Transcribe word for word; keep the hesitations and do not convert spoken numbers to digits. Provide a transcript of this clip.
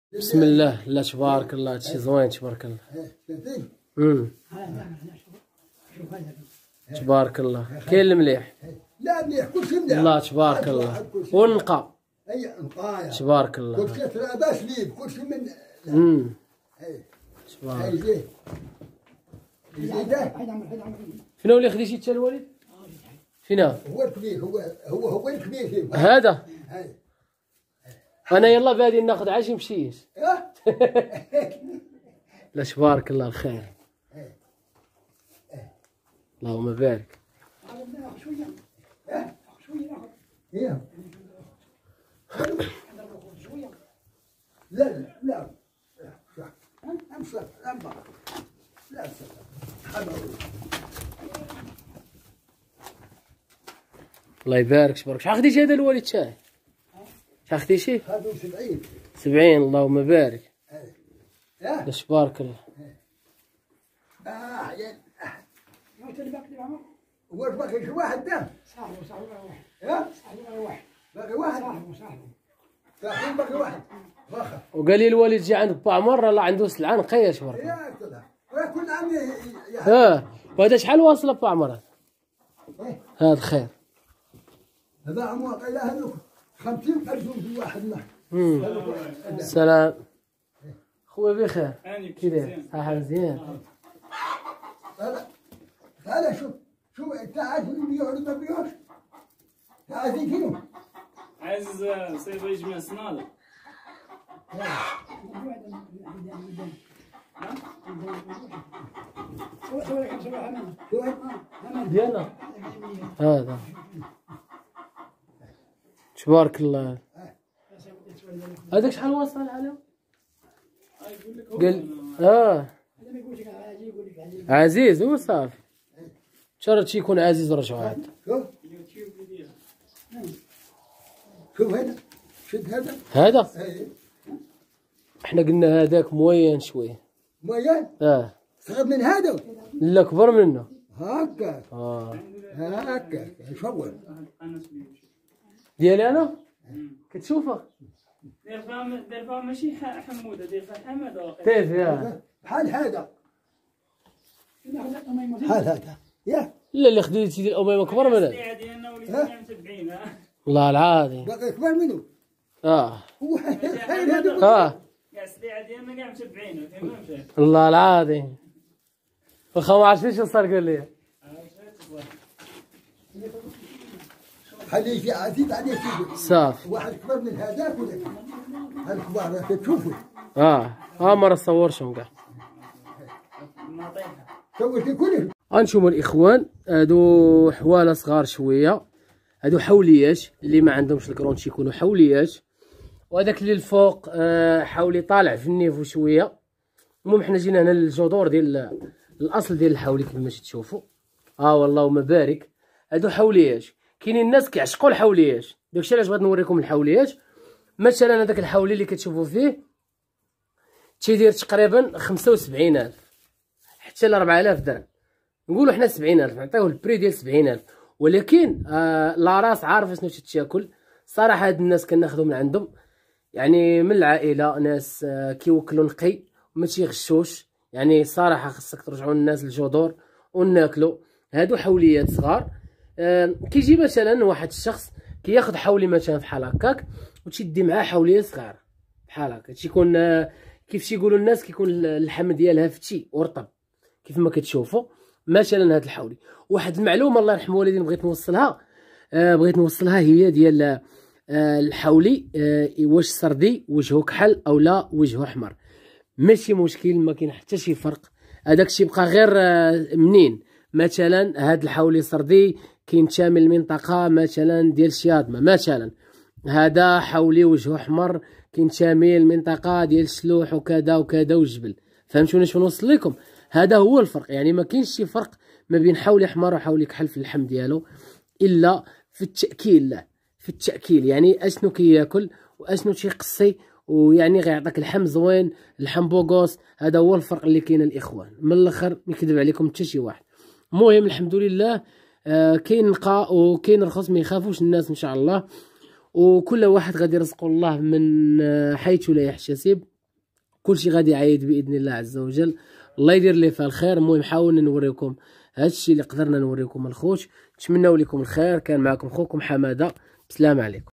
بسم الله. لا تبارك الله، هادشي زوين تبارك الله. امم تبارك الله. كاين المليح؟ لا مليح، كلشي مليح. الله تبارك الله. والنقا اي نقايا تبارك الله. كلشي تراباش ليب، كلشي من امم اي تبارك. يجي يجي فين هو اللي خديتي انت الوالد؟ فينا؟ هو الكبير، هو هو هو الكبير هذا؟ اي انا يلا بادي ناخذ عاشي مشيت. اه لا تبارك الله الخير. اللهم بارك. لا لا لا امسك امسك لا امسك الله يبارك تبارك. شحال خديتي هذا الوالد تاعي؟ شحال خديتي؟ هذو سبعين. سبعين. اللهم بارك. اه لا تبارك الله. اه يا هو باقي شي واحد ده؟ صاحبه صاحبه واحد. اه صاحبه واحد. باقي واحد؟ صاحبه صاحبه. صاحبه باقي واحد. واخا. وقال لي الوالد جا عند با عمر راه عنده سلعه نقيه تبارك الله. يا طلع. كل عام ها وهذا شحال واصل با عمر هذا؟ هذا خير. هذا عمو قيل هذوك خمسين ألف في واحد له. امم السلام خويا بخير. كي داير؟ صحة مزيان. هذا هذا شوف شوف انت عارف اللي بيبيعوا اللي ما بيبيعوش؟ عايزين كيلو؟ عايز صيفي يجمع صنادل. ديالنا هذا تبارك الله. هذاك شحال واصل عليهم؟ قال اه عزيز هو صافي. شرط شي يكون عزيز رجعوا عاد. شوف شوف هذا شد هذا هذا اي احنا قلنا هذاك موين شويه. مويان اه صغر من هذا لا كبر منه. هكا اه هكا يشوف ديالي انا كتشوفه دير فيها دير فيها ماشي حموده، دير فيها حماده. كيف يا بحال هذا بحال هذا يا لا اللي خديتي ديال الاميمه كبر منه. السلعه ديالنا وليت مية وسبعين. والله العظيم. باقي كبر منه اه هو خير هذا اه كاع السلعه ديالنا كاع مسبعين، فهمتي مشات. والله العظيم. واخا ما عرفتش شنو صار قال لي. خليه يجي عزيز عليه شي صافي. واحد كبر من هذاك ولا هالكبار تشوفوا اه اه ما نصورشهم كاع. نعطيها سويت لي كله غنشوفوا الاخوان هادو حواله صغار شويه، هادو حوليات اللي ما عندهمش الكرونش يكونوا حوليات، وهذاك اللي الفوق آه حولي طالع في النيفو شويه. المهم حنا جينا هنا للجذور ديال الاصل ديال الحولي كما باش تشوفوا. اه والله ما بارك. هادو حوليات. كاينين الناس كيعشقوا الحوليات، داكشي علاش بغيت نوريكم الحوليات. مثلا هذاك الحولي اللي كتشوفوا فيه تيدير تقريبا خمسة وسبعين ألف حتى ل أربعة آلاف درهم. نقولوا حنا سبعين ألف، نعطيوه البري ديال سبعين ألف، ولكن آه لا راس عارفه شنو تتاكل. صراحه هاد الناس كناخذو من عندهم يعني من العائله، ناس آه كيوكلوا نقي وما تيغشوش. يعني صراحه خصك ترجعوا الناس للجذور وناكلوا. هادو حوليات صغار. آه كيجي مثلا واحد الشخص كياخذ حولي مثلا بحال هكاك وتشدي معاه حوليه صغيره بحال هكا، تيكون آه كيف تيقولوا الناس كيكون اللحم ديالها فتي ورطب كيف ما كتشوفوا. مثلا هاد الحولي واحد المعلومه الله يرحم والدين بغيت نوصلها، آه بغيت نوصلها هي ديال آه الحولي آه واش سردي وجهه كحل او لا وجهه احمر، ماشي مشكل، ما كاين حتى شي فرق. هذاك الشيء بقى غير آه منين. مثلا هاد الحولي سردي كاين شامل المنطقه مثلا ديال الشياطمه، مثلا هذا حولي وجهه احمر كاين شامل المنطقه ديال الشلوح وكذا وكذا والجبل. فهمتوني شنو نوصل لكم؟ هذا هو الفرق. يعني ما كاينش شي فرق ما بين حولي احمر وحولي كحل في اللحم ديالو، الا في التاكيل. لا في التاكيل يعني اشنو كياكل واشنو تيقصي، ويعني غيعطيك اللحم زوين، اللحم بوغوس. هذا هو الفرق اللي كاين الاخوان. من الاخر ما يكذب عليكم حتى شي واحد. المهم الحمد لله آه كاين نقاء وكاين رخص، ما يخافوش الناس ان شاء الله، وكل واحد غادي يرزقه الله من حيث لا يحتسب. كلشي غادي يعيد باذن الله عز وجل. الله يدير لي فيها الخير. المهم حاولنا نوريكم هادشي اللي قدرنا نوريكم الخوت. نتمنوا لكم الخير. كان معكم خوكم حماده. بسلام عليكم.